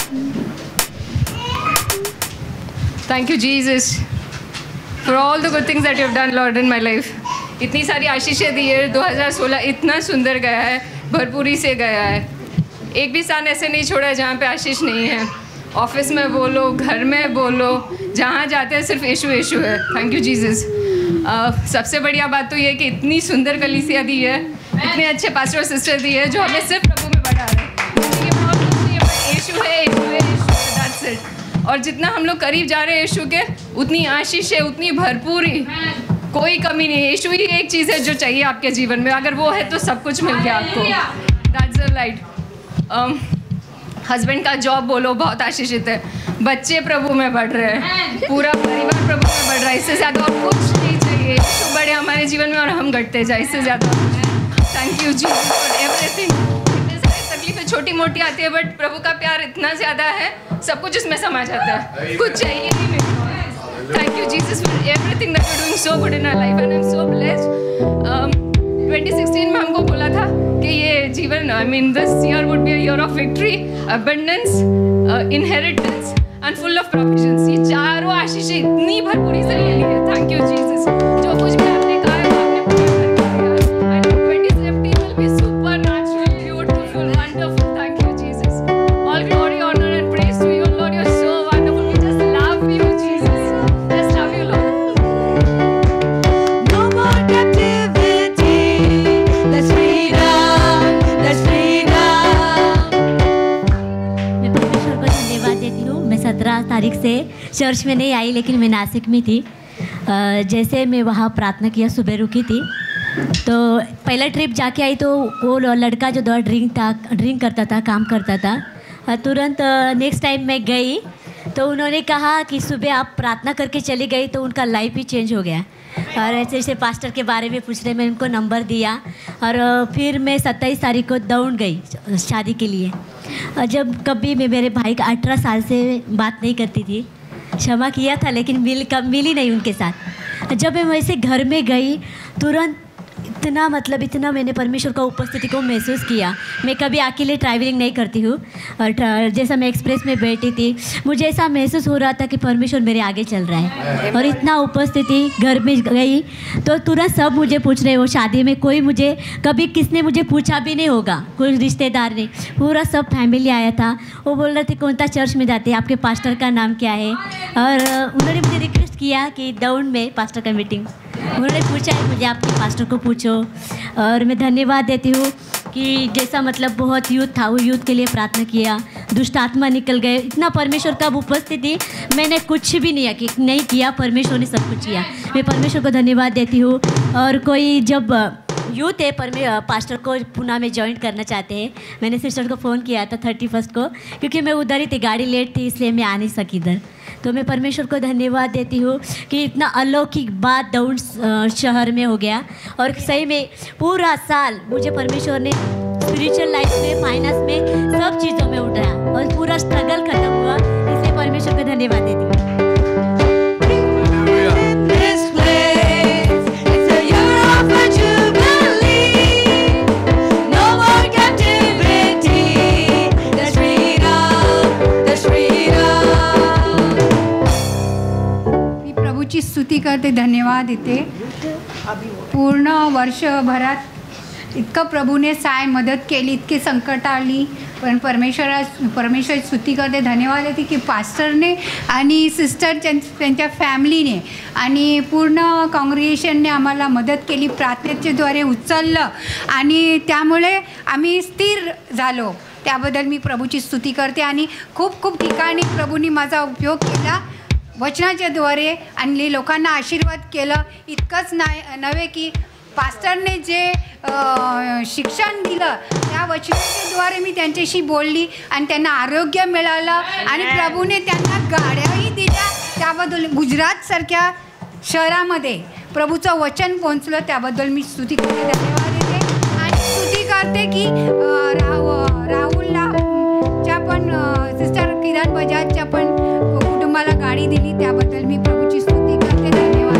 Thank you Jesus for all the good things that you have done Lord in my life. इतनी सारी आशीषें दी है। 2016 इतना सुंदर गया है, भरपूरी से गया है। एक भी स्थान ऐसे नहीं छोड़ा है जहाँ पे आशीष नहीं है। ऑफिस में बोलो, घर में बोलो, जहाँ जाते हैं सिर्फ यीशु यीशु है। Thank you Jesus. सबसे बढ़िया बात तो ये है कि इतनी सुंदर कलीसिया दी है, इतने अच्छे पास्टर और सिस्टर दी है जो हमें सिर्फ प्रभु में बढ़ा रहे हैं। ये बहुत कुछ नहीं है, यीशु है, यीशु है, यीशु है, दैट्स इट। और जितना हम लोग करीब जा रहे हैं यीशु के, उतनी आशीष है, उतनी भरपूरी, कोई कमी नहीं है। यीशु ही एक चीज़ है जो चाहिए आपके जीवन में, अगर वो है तो सब कुछ मिल गया आपको। That's the right. हस्बैंड का जॉब बोलो, बहुत आशीषित है। बच्चे प्रभु में बढ़ रहे हैं, पूरा परिवार प्रभु में बढ़ रहा है। इससे ज़्यादा और कुछ नहीं चाहिए। यीशु बढ़े हमारे जीवन में और हम घटते जाए, इससे ज़्यादा। Thank you Jesus for everything. इतने सारी तकलीफें छोटी मोटी आती है, बट प्रभु का प्यार इतना ज़्यादा है, सब कुछ इसमें समा जाता है, कुछ चाहिए ही नहीं। Thank you Jesus for everything that you are doing so good in our life and I am so blessed. 2016 में हमको बोला था कि ये जीवन, I mean this year would be a year of victory, abundance, inheritance and full of provisions. ये चारों आशीषें इतनी भरपूरी से ले ली है। Thank you Jesus. जो कुछ भी आपने कहा है आपने पूरा कर दिया। And 2017 will be supernatural, beautiful, wonderful. Thank you Jesus. All glory, honor and praise to you, Lord. You're so wonderful. We just love you, Jesus. Just love you, Lord. No more captivity. That's freedom. That's freedom. मैं परमेश्वर को धन्यवाद देती हूँ। मैं 17 तारीख से church में नहीं आई, लेकिन मैं नासिक में थी। जैसे मैं वहाँ प्रार्थना किया, सुबह रुकी थी, तो पहला ट्रिप जाके आई तो वो लड़का जो दो ड्रिंक करता था, काम करता था। तुरंत नेक्स्ट टाइम मैं गई तो उन्होंने कहा कि सुबह आप प्रार्थना करके चली गई तो उनका लाइफ ही चेंज हो गया। और ऐसे ऐसे पास्टर के बारे में पूछ रहे, मैं उनको नंबर दिया और फिर मैं 27 तारीख को दौड़ गई शादी के लिए। और जब कभी मैं मेरे भाई का 18 साल से बात नहीं करती थी, क्षमा किया था लेकिन मिली नहीं उनके साथ। जब मैं वैसे घर में गई तुरंत इतना मैंने परमेश्वर का उपस्थिति को महसूस किया। मैं कभी अकेले ट्रैवलिंग नहीं करती हूँ और जैसा मैं एक्सप्रेस में बैठी थी, मुझे ऐसा महसूस हो रहा था कि परमेश्वर मेरे आगे चल रहा है। और इतना उपस्थिति, घर में गई तो तुरंत सब मुझे पूछ रहे, वो शादी में कोई मुझे कभी किसने मुझे पूछा भी नहीं होगा, कोई रिश्तेदार नहीं, पूरा सब फैमिली आया था। वो बोल रहे थे कौन सा चर्च में जाते हैं, आपके पास्टर का नाम क्या है। और उन्होंने मुझे रिक्वेस्ट किया कि दौड़ में पास्टर का मीटिंग, उन्होंने पूछा है मुझे आपके पास्टर को पूछो। और मैं धन्यवाद देती हूँ कि जैसा बहुत यूथ था, वो यूथ के लिए प्रार्थना किया, दुष्ट आत्मा निकल गए। इतना परमेश्वर का उपस्थिति, मैंने कुछ भी नहीं किया, परमेश्वर ने सब कुछ किया। मैं परमेश्वर को धन्यवाद देती हूँ। और कोई जब यूथ है पास्टर को पुणे में ज्वाइन करना चाहते हैं, मैंने सिस्टर को फ़ोन किया था 31 को, क्योंकि मैं उधर ही थी, गाड़ी लेट थी इसलिए मैं आ नहीं सकी इधर। तो मैं परमेश्वर को धन्यवाद देती हूँ कि इतना अलौकिक बात दौड़ शहर में हो गया। और सही में पूरा साल मुझे परमेश्वर ने स्पिरिचुअल लाइफ में, फाइनेंस में, सब चीज़ों में उठाया और पूरा स्ट्रगल खत्म हुआ। इसलिए परमेश्वर को धन्यवाद देती हूँ। स्तुती करते, धन्यवाद देते। पूर्ण वर्षभरात इतकं प्रभूने मदत केली, इतके संकट आली, पण परमेश्वर स्तुती करते, धन्यवाद देते की पास्टरने आणि सिस्टर त्यांच्या फॅमिलीने आणि पूर्ण काँग्रिगेशनने आम्हाला मदत केली, प्रार्थनेच्या द्वारे उचललं आणि त्यामुळे आम्ही स्थिर झालो। त्याबद्दल मी प्रभूची स्तुती करते। आणि खूप खूप ठिकाणी प्रभूंनी माझा उपयोग केला वचनाच्या द्वारे आणि लोकांना आशीर्वाद केलं। इतकंच नव्हे की पास्टरने जे शिक्षण दिलं त्या वचनाच्या द्वारे मी त्यांच्याशी बोलली आणि त्यांना आरोग्य मिळालं आणि प्रभूने त्यांना गाड्याही दिल्या। त्याबद्दल गुजरातसारख्या शहरामध्ये प्रभूचं वचन पोहोचलं, त्याबद्दल मी स्तुती करते, धन्यवाद देते। आणि स्तुती करते की राहुलला च्या पण सिस्टर किरण बजाजच्या पण कुटुंबाला गाडी दिली, त्याबद्दल मी प्रभूची स्तुती करते, धन्यवाद।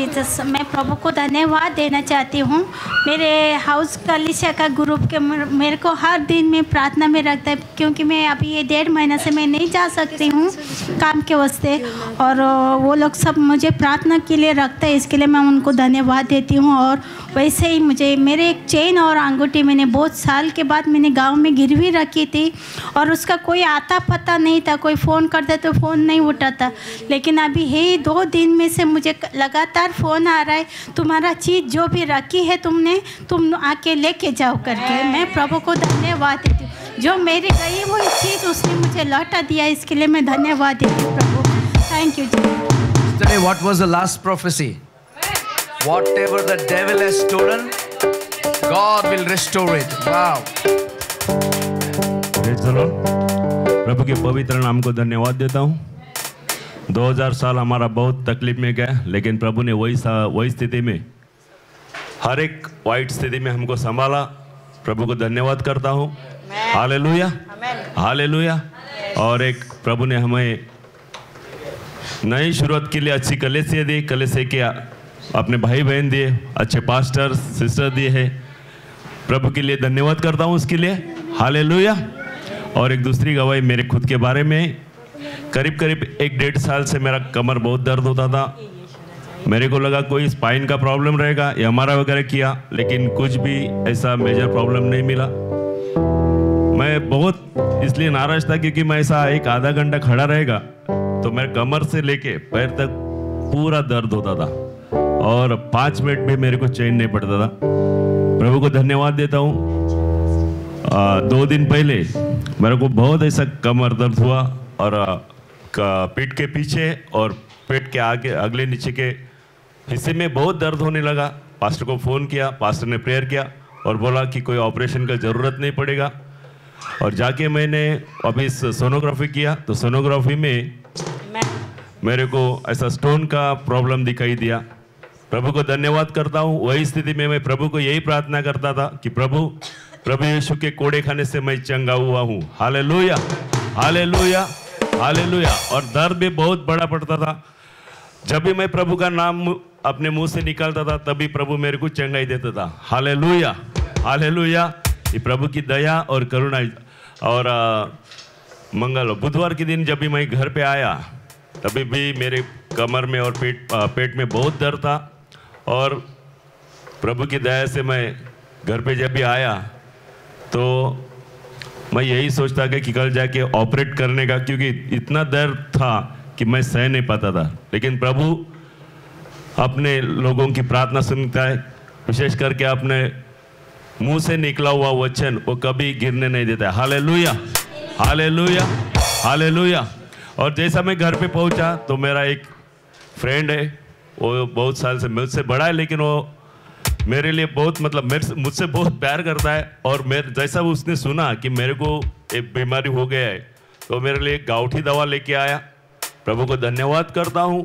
जीसस। मैं प्रभु को धन्यवाद देना चाहती हूँ। मेरे हाउस कलीसिया का ग्रुप के मेरे को हर दिन में प्रार्थना में रखता है, क्योंकि मैं अभी ये 1.5 महीना से मैं नहीं जा सकती हूँ काम के वास्ते, और वो लोग सब मुझे प्रार्थना के लिए रखते हैं, इसके लिए मैं उनको धन्यवाद देती हूँ। और वैसे ही मुझे मेरे एक चेन और अंगूठी मैंने बहुत साल के बाद मैंने गाँव में गिरवी रखी थी, और उसका कोई आता पता नहीं था, कोई फ़ोन करता तो फ़ोन नहीं उठाता। लेकिन अभी है 2 दिन में से मुझे लगातार फ़ोन आ रहा है, तुम्हारा चीज़ जो भी रखी है तुम आके लेके जाओ करके। मैं प्रभु को धन्यवाद देती हूँ, जो मेरी गई हुई चीज़ उसने मुझे लौटा दिया, इसके लिए मैं धन्यवाद देती हूँ प्रभु। Thank you ji. Today, what was the last prophecy? Whatever the devil has stolen, God will restore it. Wow. Praise the Lord. प्रभु के पवित्र नाम को धन्यवाद देता हूँ। 2000 साल हमारा बहुत तकलीफ में गया, लेकिन प्रभु ने वही स्थिति में, हर एक वाइट स्थिति में हमको संभाला। प्रभु को धन्यवाद करता हूँ। Hallelujah, hallelujah. और एक प्रभु ने हमें नई शुरुआत के लिए अच्छी कलीसिया दी, कलीसिया के अपने भाई बहन दिए, अच्छे पास्टर सिस्टर दिए हैं। प्रभु के लिए धन्यवाद करता हूँ उसके लिए। हालेलुया। और एक दूसरी गवाही मेरे खुद के बारे में, करीब 1.5 साल से मेरा कमर बहुत दर्द होता था। मेरे को लगा कोई स्पाइन का प्रॉब्लम रहेगा या हमारा वगैरह किया, लेकिन कुछ भी ऐसा मेजर प्रॉब्लम नहीं मिला। मैं बहुत इसलिए नाराज था क्योंकि मैं ऐसा एक आधा घंटा खड़ा रहेगा तो मेरे कमर से लेके पैर तक पूरा दर्द होता था, और 5 मिनट भी मेरे को चैन नहीं पड़ता था। प्रभु को धन्यवाद देता हूँ। 2 दिन पहले मेरे को बहुत ऐसा कमर दर्द हुआ, और पीठ के पीछे और पेट के आगे अगले नीचे के हिस्से में बहुत दर्द होने लगा। पास्टर को फ़ोन किया, पास्टर ने प्रेयर किया और बोला कि कोई ऑपरेशन का ज़रूरत नहीं पड़ेगा। और जाके मैंने अभी सोनोग्राफी किया तो सोनोग्राफी में मेरे को ऐसा स्टोन का प्रॉब्लम दिखाई दिया। प्रभु को धन्यवाद करता हूँ। वही स्थिति में मैं प्रभु को यही प्रार्थना करता था कि प्रभु यीशु के कोड़े खाने से मैं चंगा हुआ हूँ। Hallelujah, hallelujah, hallelujah. और दर्द भी बहुत बड़ा पड़ता था। जब भी मैं प्रभु का नाम अपने मुंह से निकालता था तभी प्रभु मेरे को चंगाई देता था। Hallelujah, hallelujah. ये प्रभु की दया और करुणा। और बुधवार के दिन जब भी मैं घर पे आया तभी भी मेरे कमर में और पेट में बहुत दर्द था, और प्रभु की दया से मैं घर पे जब भी आया तो मैं यही सोचता कि कल जाके ऑपरेट करने का, क्योंकि इतना दर्द था कि मैं सह नहीं पाता था। लेकिन प्रभु अपने लोगों की प्रार्थना सुनता है, विशेष करके अपने मुंह से निकला हुआ वचन वो कभी गिरने नहीं देता है। Hallelujah, hallelujah, hallelujah. और जैसा मैं घर पे पहुंचा तो मेरा एक फ्रेंड है, वो बहुत साल से मुझसे बड़ा है, लेकिन वो मेरे लिए बहुत मुझसे बहुत प्यार करता है। और जैसा उसने सुना कि मेरे को एक बीमारी हो गया है तो मेरे लिए गाँठी दवा लेके आया। प्रभु को धन्यवाद करता हूँ।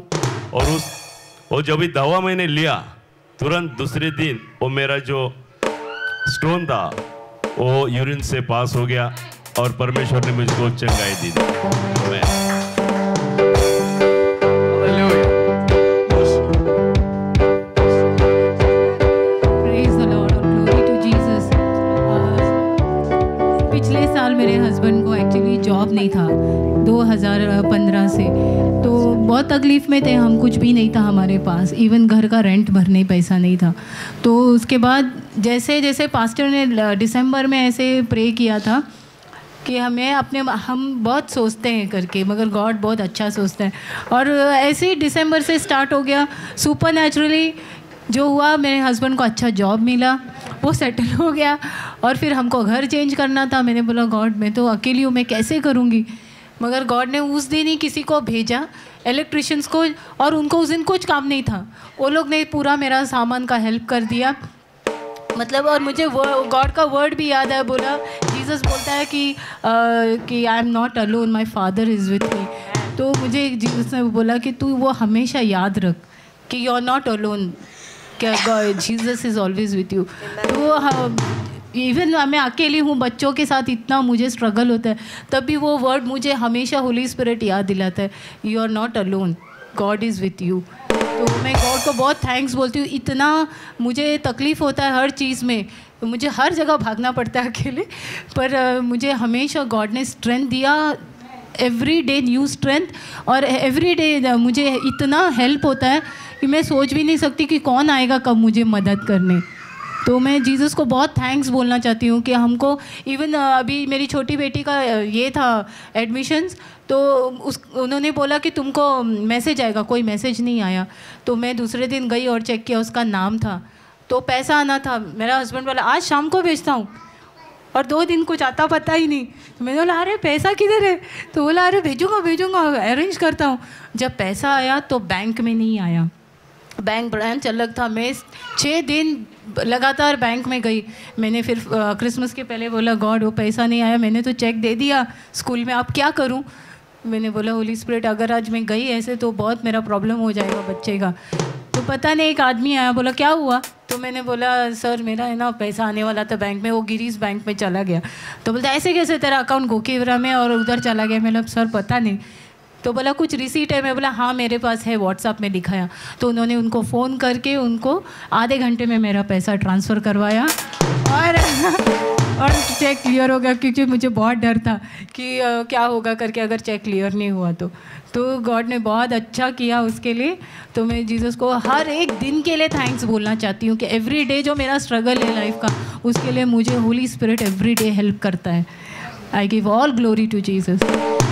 और जब भी दवा मैंने लिया तुरंत दूसरे दिन वो मेरा जो स्टोन था वो यूरिन से पास हो गया, और परमेश्वर ने मुझको चंगाई दी। पिछले साल मेरे हस्बैंड को एक्चुअली जॉब नहीं था 2015 से, तो बहुत तकलीफ़ में थे हम। कुछ भी नहीं था हमारे पास, इवन घर का रेंट भरने पैसा नहीं था। तो उसके बाद जैसे जैसे पास्टर ने दिसंबर में ऐसे प्रे किया था कि हम बहुत सोचते हैं करके, मगर गॉड बहुत अच्छा सोचता है। और ऐसे ही दिसंबर से स्टार्ट हो गया। सुपर नेचुरली जो हुआ, मेरे हस्बैंड को अच्छा जॉब मिला, वो सेटल हो गया। और फिर हमको घर चेंज करना था। मैंने बोला गॉड मैं तो अकेली हूँ, मैं कैसे करूँगी। मगर गॉड ने उस दिन ही किसी को भेजा, इलेक्ट्रिशियंस को, और उनको उस दिन कुछ काम नहीं था। वो लोग ने पूरा मेरा सामान का हेल्प कर दिया। और मुझे गॉड का वर्ड भी याद है, बोला जीसस बोलता है कि I am not alone, my father is with me. तो मुझे जीसस ने बोला कि तू वो हमेशा याद रख कि यू आर नॉट अलोन, क्या Jesus is always with you. तो इवन मैं अकेली हूँ, बच्चों के साथ इतना मुझे स्ट्रगल होता है, तब भी वो वर्ड मुझे हमेशा होली स्पिरिट याद दिलाता है, you are not alone, God is with you. तो तो मैं गॉड को बहुत थैंक्स बोलती हूँ। इतना मुझे तकलीफ़ होता है हर चीज़ में, मुझे हर जगह भागना पड़ता है अकेले, पर मुझे हमेशा गॉड ने स्ट्रेंथ दिया, एवरी डे न्यू स्ट्रेंथ, और एवरी डे मुझे इतना हेल्प होता है कि मैं सोच भी नहीं सकती कि कौन आएगा कब मुझे मदद करने। तो मैं जीसस को बहुत थैंक्स बोलना चाहती हूँ कि हमको इवन अभी मेरी छोटी बेटी का ये था एडमिशन्स, तो उन्होंने बोला कि तुमको मैसेज आएगा, कोई मैसेज नहीं आया। तो मैं दूसरे दिन गई और चेक किया, उसका नाम था, तो पैसा आना था। मेरा हस्बैंड बोला आज शाम को भेजता हूँ, और 2 दिन कुछ आता पता ही नहीं। तो मैंने बोला अरे पैसा किधर है? तो बोला अरे भेजूँगा अरेंज करता हूँ। जब पैसा आया तो बैंक में नहीं आया, बैंक ब्रांच अलग था। मैं 6 दिन लगातार बैंक में गई। मैंने फिर क्रिसमस के पहले बोला गॉड वो पैसा नहीं आया, मैंने तो चेक दे दिया स्कूल में, अब क्या करूं? मैंने बोला होली स्पिरिट अगर आज मैं गई ऐसे तो बहुत मेरा प्रॉब्लम हो जाएगा बच्चे का। तो पता नहीं एक आदमी आया, बोला क्या हुआ? तो मैंने बोला सर मेरा है ना पैसा आने वाला था बैंक में, वो गिरीश बैंक में चला गया। तो बोलता ऐसे कैसे तेरा अकाउंट गोकीवरा में और उधर चला गया? मैंने सर पता नहीं। तो बोला कुछ रिसीट है? मैं बोला हाँ मेरे पास है, व्हाट्सएप में दिखाया। तो उन्होंने उनको फ़ोन करके उनको आधे घंटे में मेरा पैसा ट्रांसफ़र करवाया और चेक क्लियर हो गया, क्योंकि मुझे बहुत डर था कि क्या होगा करके अगर चेक क्लियर नहीं हुआ तो गॉड ने बहुत अच्छा किया उसके लिए। तो मैं जीसस को हर एक दिन के लिए थैंक्स बोलना चाहती हूँ कि एवरी डे जो मेरा स्ट्रगल है लाइफ का, उसके लिए मुझे holy spirit every day help करता है। I give all glory to Jesus.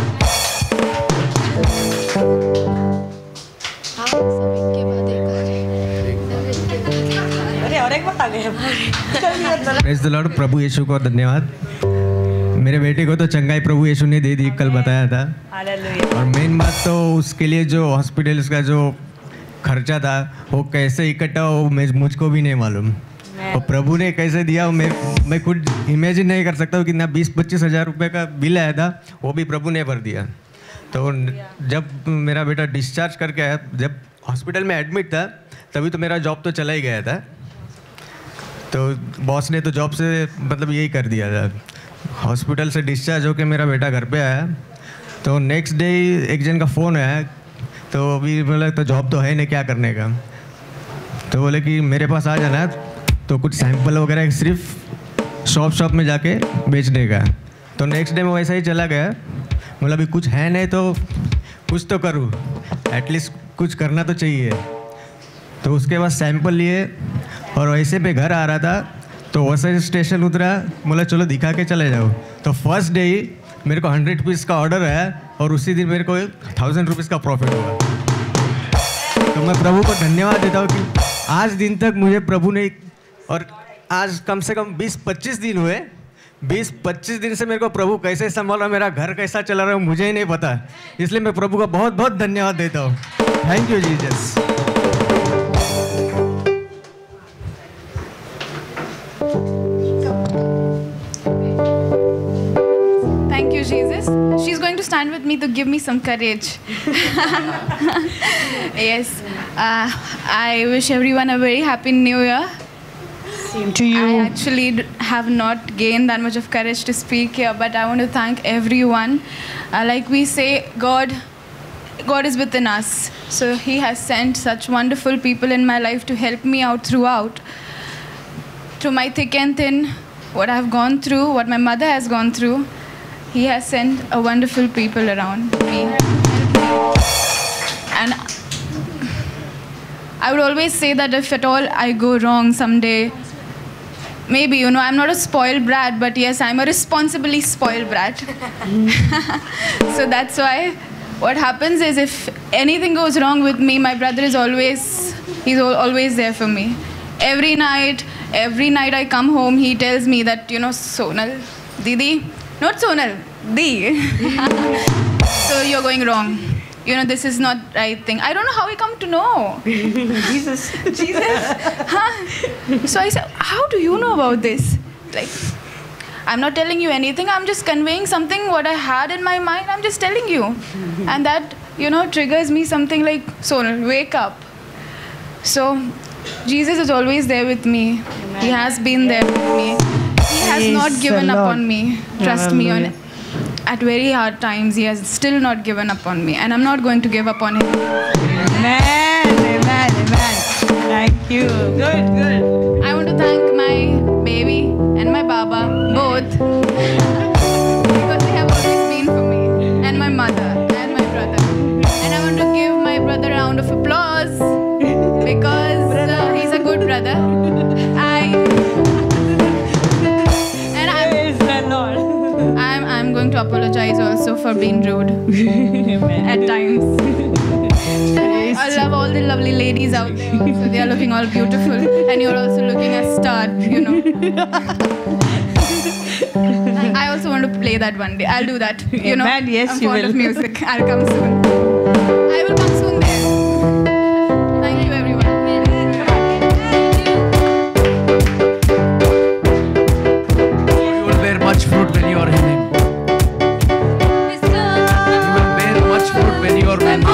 Praise the Lord. प्रभु यीशु को धन्यवाद। मेरे बेटे को तो चंगाई प्रभु यीशु ने दे दी, कल बताया था। और मेन बात तो उसके लिए जो हॉस्पिटल्स का जो खर्चा था वो कैसे इकट्ठा हो मुझको भी नहीं मालूम, और प्रभु ने कैसे दिया मैं खुद इमेजिन नहीं कर सकता हूँ। कितना 20-25 हज़ार रुपये का बिल आया था, वो भी प्रभु ने भर दिया। तो जब मेरा बेटा डिस्चार्ज करके आया, जब हॉस्पिटल में एडमिट था तभी तो मेरा जॉब तो चला ही गया था। तो बॉस ने तो जॉब से मतलब यही कर दिया था। हॉस्पिटल से डिस्चार्ज होकर मेरा बेटा घर पे आया, तो नेक्स्ट डे एक जन का फ़ोन आया, तो अभी बोला तो जॉब तो है नहीं, क्या करने का? तो बोले कि मेरे पास आ जाना, तो कुछ सैंपल वगैरह सिर्फ शॉप में जाके बेचने का। तो नेक्स्ट डे मैं वैसा ही चला गया, बोला अभी कुछ है नहीं तो कुछ तो करूँ, एटलीस्ट कुछ करना तो चाहिए। तो उसके बाद सैंपल लिए और वैसे पे घर आ रहा था, तो वैसे स्टेशन उतरा, बोला चलो दिखा के चले जाओ। तो फर्स्ट डे ही मेरे को 100 पीस का ऑर्डर आया और उसी दिन मेरे को 1000 रुपीज़ का प्रॉफिट हुआ। तो मैं प्रभु को धन्यवाद देता हूँ कि आज दिन तक मुझे प्रभु ने, और आज कम से कम 20-25 दिन हुए, 20-25 दिन से मेरे को प्रभु कैसे संभाला, मेरा घर कैसा चला रहा है मुझे ही नहीं पता। इसलिए मैं प्रभु का बहुत बहुत धन्यवाद देता हूँ। Thank you Jesus. Thank you, Jesus. She's going to stand with me to give me some courage. Yes. I wish everyone a very happy New Year. Same to you. I actually have not gained that much of courage to speak here, but I want to thank everyone. Like we say, God is within us. So He has sent such wonderful people in my life to help me out throughout. Through my thick and thin, what I've gone through, what my mother has gone through, He has sent a wonderful people around me. And I would always say that if at all I go wrong someday, maybe, I'm not a spoiled brat, but yes, I'm a responsibly spoiled brat. So that's why what happens is if anything goes wrong with me, my brother is always there for me. Every night I come home, he tells me that, Sonal, Didi, not Sonal, Di. So you're going wrong. This is not right thing. I don't know how he come to know. Jesus. Huh? So I said, how do you know about this? Like, I'm not telling you anything. I'm just conveying something what I had in my mind. I'm just telling you. And that, triggers me something like, Sonal, wake up. So Jesus is always there with me. Amen. He has been there with me. He has not given up on me. Trust me, at very hard times, He has still not given up on me. And I'm not going to give up on Him. Amen. Amen. you. Good. I want to thank my baby and my baba, both, because they have always been for me, and my mother and my brother. And I want to give my brother a round of applause because he's a good brother. I'm going to apologize also for being rude at times. I love all the lovely ladies out there. So they are looking all beautiful, and you're also looking a star, you know. I also want to play that one day. I'll do that. You know, Amen. Yes, I'm you fond will. of music. I'll come soon. I will come soon there. Thank you, everyone. You will bear much fruit when you are in Him. You will bear much fruit when you are with Him.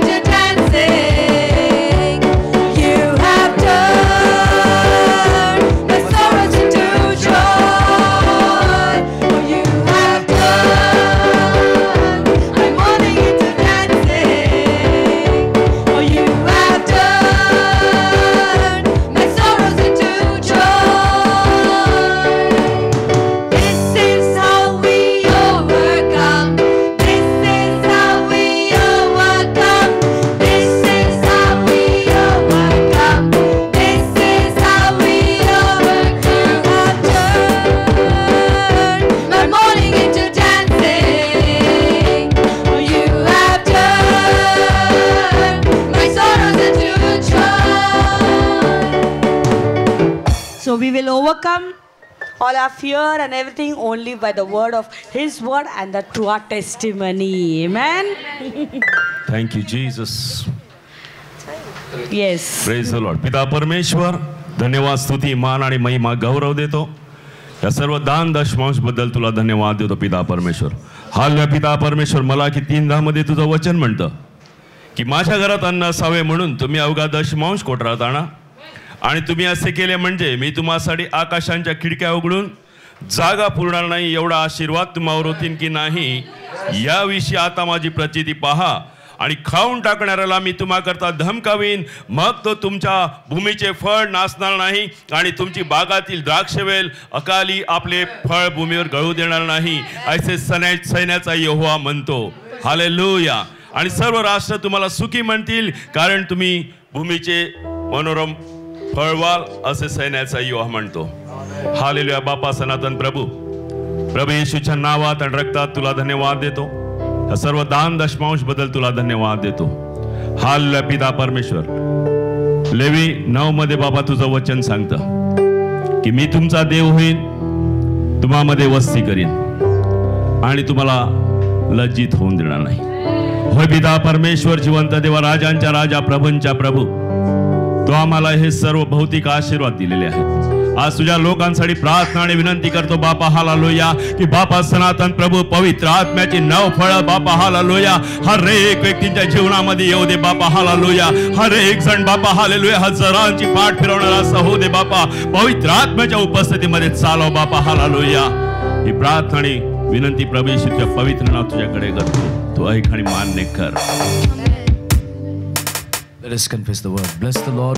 So we will overcome all our fear and everything only by the word of His word and the true testimony. Amen. Thank you, Jesus. Yes. Praise the Lord. पिता परमेश्वर, धन्यवाद, स्तुती, मान आणि महिमा गौरव देतो. या सर्व दान दशमांश बद्दल तुला धन्यवाद देतो पिता परमेश्वर. हालेलुया पिता परमेश्वर, मलाकी 3:10 मध्ये तुझं वचन म्हणतं की माझ्या घरात अन्न असावे म्हणून तुम्ही अवघा दशमांश कोठरात आणा. आणि तुम्ही असे केले म्हणजे मी तुम्हासाठी आकाशांच्या खिडक्या उघडून जागा पुरणार नाही एवढा आशीर्वाद तुम्हावर होतील की नाही याविषयी आता माझी प्रचिती पहा. आणि खाऊन टाकणाऱ्याला मी तुम्हाकरता धमकावीन, मग तो तुमच्या भूमीचे फळ नासणार नाही आणि तुमची बागातील द्राक्षवेल अकाली आपले फळ भूमीवर गळू देणार नाही, असे सैन्याचा यहोवा म्हणतो. हालेलुया. आणि सर्व राष्ट्र तुम्हाला सुखी म्हणतील कारण तुम्ही भूमीचे मनोरम फळवाल, असे सैन्याचा यहोवा म्हणतो. हालेलुया. बापा सनातन प्रभू येशूच्या नावात आणि रक्तात तुला धन्यवाद देतो. या सर्व दान दशमांश बद्दल तुला धन्यवाद देतो. हालेलुया पिता परमेश्वर. लेवी 9 मध्ये बाबा तुझं वचन सांगतं की मी तुमचा देव होईन, तुम्हामध्ये वस्ती करीन आणि तुम्हाला लज्जित होऊन देणार नाही. होय पिता परमेश्वर, जिवंत देवा, राजांच्या राजा, प्रभूंच्या प्रभू, तो आम्हाला हे सर्व भौतिक आशीर्वाद दिलेले आहेत. आज तुझ्या लोकांसाठी प्रार्थना आणि विनंती करतो बापा हालेलुया की बापा सनातन प्रभू पवित्र आत्म्याची 9 फळं बापा हालेलुया हर एक व्यक्तीच्या जीवनामध्ये येऊ दे बापा हालेलुया. हर एक जण बापा हालेलुया हजारांची पाठ फिरवणारा असं होऊ दे बापा. पवित्र आत्म्याच्या उपस्थितीमध्ये चालव बापा हालेलुया. ही प्रार्थना आणि विनंती प्रभू येशूच्या पवित्र नाव तुझ्याकडे करतो. तू ऐक आणि मान्य कर. Let us confess the word. Bless the Lord.